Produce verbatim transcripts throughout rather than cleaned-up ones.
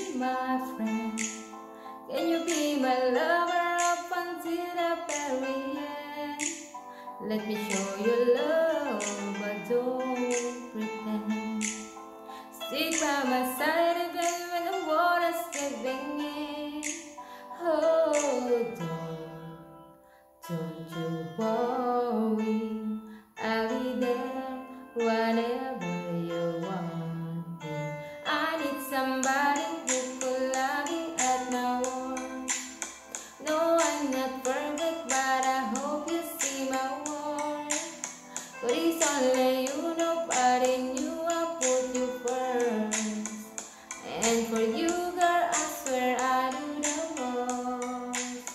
be my friend? Can you be my lover up until the very end? Let me show you love, but don't pretend. Stick by my side even when the water's giving in. Oh, don't, don't you worry, I'll be there whenever you want me. I need somebody who could love me at my worst. No, I'm not perfect, but I hope you see my worth. But it's only you, nobody knew I put you first. And for you, girl, I swear I do the most.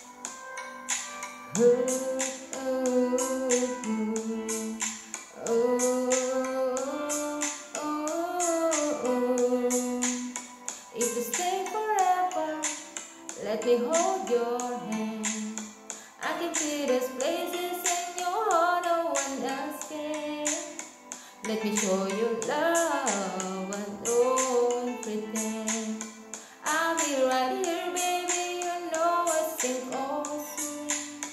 Ooh, ooh, ooh, ooh, ooh, ooh. If you stay forever, let me hold your hand. I can see those places in your heart no one else can. Let me show you love and don't pretend. I'll be right here, baby, you know I think also.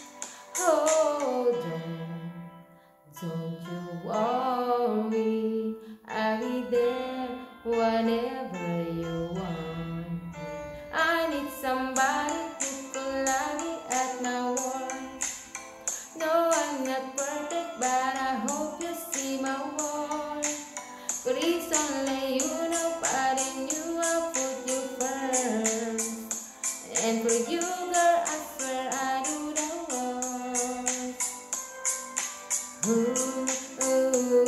Oh, don't, don't you worry, I'll be there whenever you want me. I need somebody who could love me at my worst. No, I'm not perfect, but I hope you see my worth. But it's only you, nobody knew I put you first. And for you, girl, I swear I do the most. Ooh, ooh,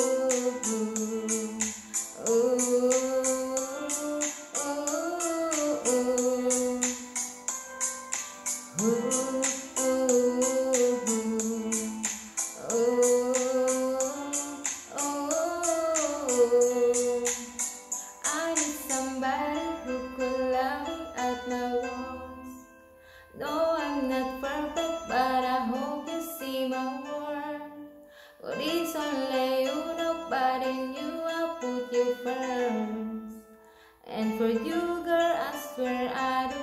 ooh, ooh, ooh, ooh. Ooh, ooh, ooh, ooh. I need somebody who could love me at my worst. No, I'm not perfect, but I hope you see my worth. But it's only you, nobody knew I put you first. And for you, girl, I swear I do